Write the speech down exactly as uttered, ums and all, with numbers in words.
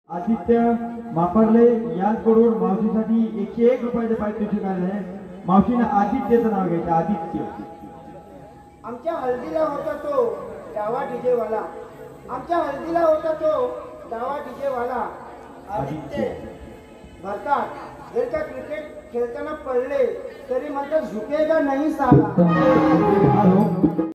आदित्य मापरले याचबरोबर मावशीसाठी एकशे एक रुपयाचे पारितोषिक आहे। मावशीने आदित्यचं नाव घ्यायचं। आदित्य आमच्या हल्दीला होता तो डावा डीजे वाला, आमच्या हल्दीला होता तो डावा डीजे वाला आदित्य भारतात जर का क्रिकेट खेळताना पडले तरी म्हणतात झुकेगा नहीं साला।